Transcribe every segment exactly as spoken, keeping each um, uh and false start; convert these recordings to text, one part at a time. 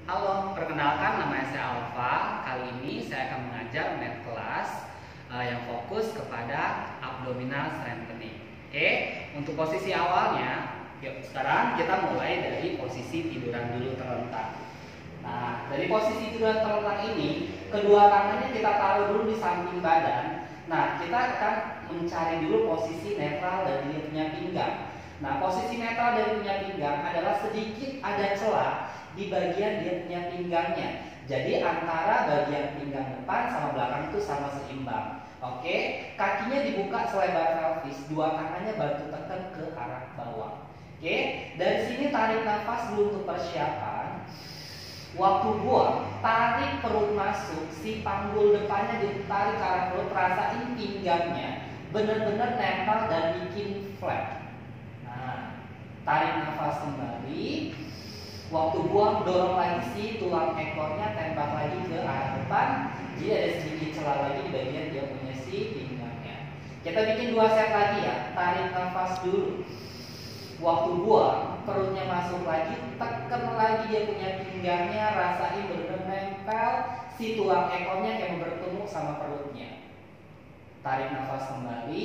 Halo, perkenalkan nama saya Alfa. Kali ini saya akan mengajar math class uh, yang fokus kepada abdominal strengthening. Oke, untuk posisi awalnya, yuk sekarang kita mulai dari posisi tiduran dulu terlentang. Nah, dari posisi tiduran terlentang ini, kedua tangannya kita taruh dulu di samping badan. Nah, kita akan mencari dulu posisi netral dari dia punya pinggang. Nah, posisi netral dari punya pinggang adalah sedikit ada celah di bagian dia punya pinggangnya. Jadi antara bagian pinggang depan sama belakang itu sama seimbang. Oke, kakinya dibuka selebar pelvis, dua tangannya bantu tekan ke arah bawah. Oke, dari sini tarik nafas dulu untuk persiapan. Waktu buang, tarik perut masuk, si panggul depannya ditarik ke arah perut, rasain pinggangnya benar-benar nempel dan bikin flat. Nah, tarik nafas kembali. Waktu buang, dorong lagi si tulang ekornya, tembak lagi ke arah depan. Jadi ada sedikit celah lagi di bagian dia punya si pinggangnya. Kita bikin dua set lagi ya. Tarik nafas dulu. Waktu buang, perutnya masuk lagi, tekan lagi dia punya pinggangnya, rasain benar-benar nempel si tulang ekornya kayak bertemu sama perutnya. Tarik nafas kembali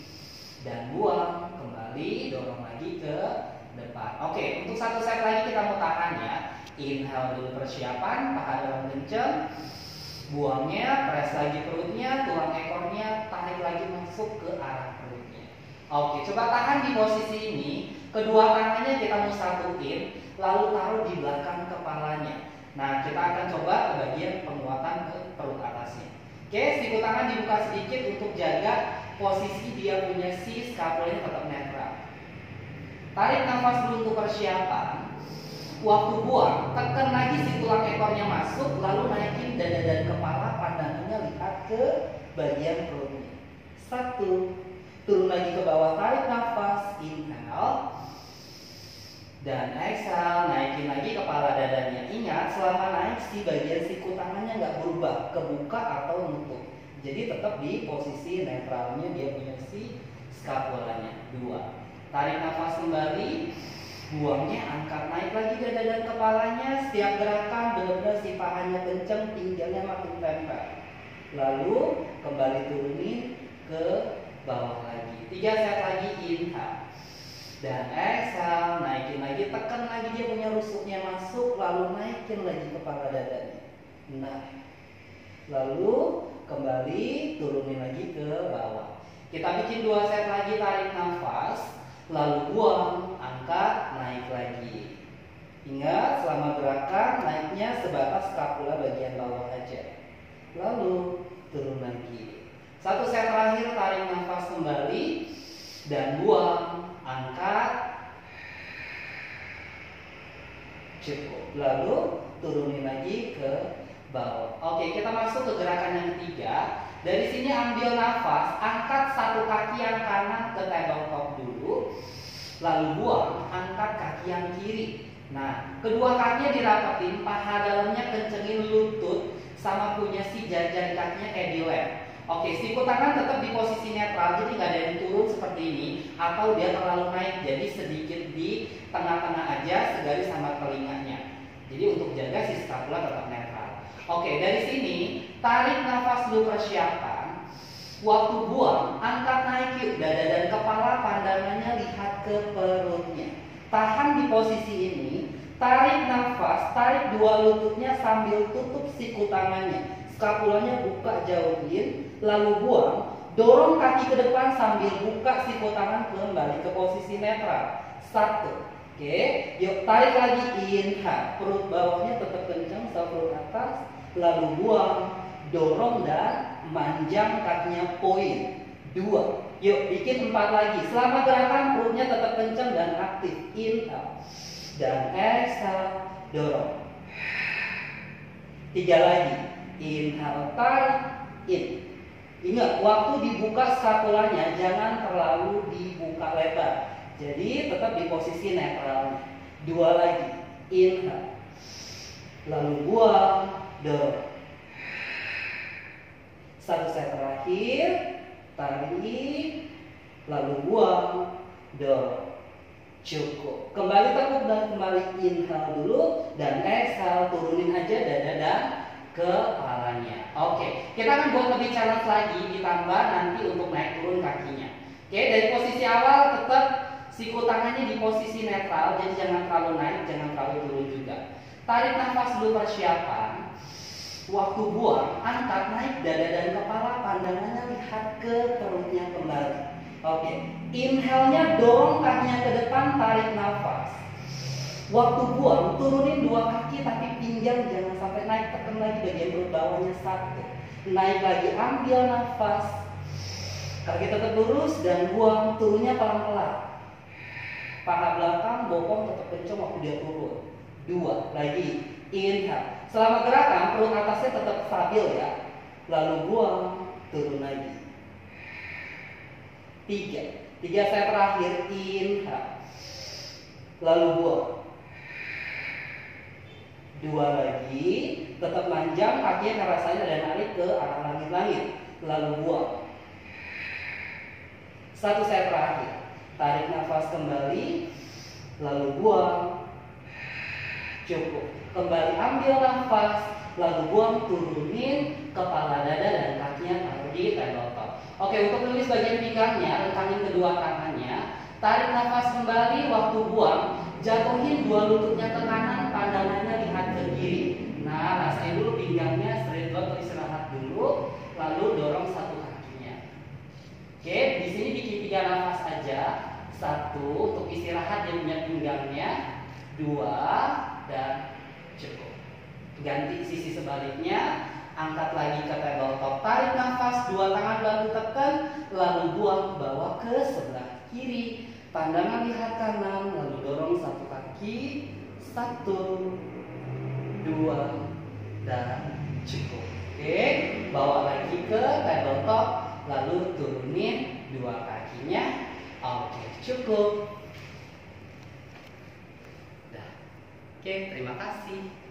dan buang kembali, dorong lagi ke depan. Oke, untuk satu set lagi kita mau tahan ya. Inhale dulu persiapan, paha dalam kencang. Buangnya, press lagi perutnya, tulang ekornya, tarik lagi masuk ke arah perutnya. Oke, coba tahan di posisi ini. Kedua tangannya kita mau satuin, lalu taruh di belakang kepalanya. Nah, kita akan coba ke bagian penguatan ke perut atasnya. Oke, siku tangan dibuka sedikit untuk jaga posisi dia punya si scapula tetap netral. Tarik nafas dulu untuk persiapan. Waktu buang, tekan lagi si tulang ekornya masuk, lalu naikin dada dan kepala, pandangannya lihat ke bagian perutnya. Satu, turun lagi ke bawah, tarik nafas, inhale, dan exhale, naikin lagi kepala dadanya. Ingat, selama naik si bagian siku tangannya nggak berubah, kebuka atau nutup. Jadi tetap di posisi netralnya dia punya si scapulanya. Dua. Tarik nafas kembali, buangnya, angkat naik lagi dada dan kepalanya. Setiap gerakan benar-benar si pahanya kenceng, pinggangnya makin tempel. Lalu kembali turunin ke bawah lagi. Tiga set lagi, inhale dan exhale, naikin lagi, tekan lagi dia punya rusuknya masuk, lalu naikin lagi kepala dadanya. Nah, lalu kembali turunin lagi ke bawah. Kita bikin dua set lagi, tarik nafas, lalu buang, angkat, naik lagi. Ingat, selama gerakan naiknya sebatas scapula bagian bawah aja. Lalu turun lagi. Satu set terakhir, tarik nafas kembali dan buang, angkat, cukup. Lalu turunin lagi ke bawah. Oke, kita masuk ke gerakan yang ketiga. Dari sini ambil nafas, angkat satu kaki yang kanan ke tabletop dulu, lalu buang, angkat kaki yang kiri. Nah, kedua kakinya dirapetin, paha dalamnya kencengin lutut, sama punya si jari-jari kakinya kayak di lem. Oke, siku tangan tetap di posisi netral, jadi nggak ada yang turun seperti ini, atau dia terlalu naik, jadi sedikit di tengah-tengah aja, segaris sama telinganya. Jadi untuk jaga si scapula tetap netral. Oke, dari sini tarik nafas dulu persiapan. Waktu buang, angkat naik yuk, dada dan kepala, pandangannya lihat ke perutnya. Tahan di posisi ini, tarik nafas, tarik dua lututnya sambil tutup siku tangannya. Scapulanya buka jauhin, lalu buang, dorong kaki ke depan sambil buka siku tangan kembali ke posisi netral. Satu, oke, yuk tarik lagi, inhale, perut bawahnya tetap kencang, sama perut atas, lalu buang, dorong dan manjang kakinya poin. Dua, yuk bikin empat lagi. Selama gerakan perutnya tetap kencang dan aktif. Inhale dan exhale, dorong. Tiga lagi. Inhale, tarik, in. Ingat, waktu dibuka scapulanya jangan terlalu dibuka lebar. Jadi tetap di posisi netral. Dua lagi. Inhale. Lalu buang, dorong. Satu set terakhir, tarik, lalu buang, dorong. Cukup. Kembali tekuk dan kembali inhale dulu dan exhale, tinggal turunin aja dada dan kepalanya. Oke, kita akan buat lebih challenge lagi, ditambah nanti untuk naik turun kakinya. Oke, dari posisi awal tetap siku tangannya di posisi netral, jadi jangan terlalu naik, jangan terlalu turun juga. Tarik nafas dulu persiapan. Waktu buang, angkat naik dada dan kepala, pandangannya lihat ke perutnya kembali. Oke, inhale-nya dorong kakinya ke depan, tarik nafas. Waktu buang, turunin dua kaki tapi pinggang jangan sampai naik, tekan lagi bagian perut bawahnya satu. Naik lagi, ambil nafas. Kaki tetap lurus dan buang, turunnya pelan-pelan. Paha belakang, bokong tetap kencang waktu dia turun. Dua, lagi, inhale. Selama gerakan, perut atasnya tetap stabil ya. Lalu buang, turun lagi. Tiga, tiga set terakhir, inhale. Lalu buang. Dua lagi, tetap panjang, kakinya rasanya ada narik ke arah langit-langit. Lalu buang. Satu set terakhir, tarik nafas kembali, lalu buang. Cukup. Kembali ambil nafas, lalu buang, turunin kepala dada dan kakinya taruh di tabletop. Oke, untuk rilis bagian pinggangnya, rentangin kedua tangannya, tarik nafas kembali, waktu buang, jatuhin dua lututnya ke kanan, pandangannya lihat ke kiri. Nah, rasain dulu pinggangnya straight dulu, istirahat dulu, lalu dorong satu kakinya. Oke, di sini bikin tiga nafas aja. Satu untuk istirahat dia punya pinggangnya, dua dan cukup. Ganti sisi sebaliknya, angkat lagi ke tabletop, tarik nafas, dua tangan bantu tekan, lalu buang, bawa ke sebelah kiri. Pandangan lihat kanan, lalu dorong satu kaki, satu, dua, dan cukup. Oke, bawa lagi ke tabletop, lalu turunin dua kakinya. Oke, cukup. Dah. Oke, terima kasih.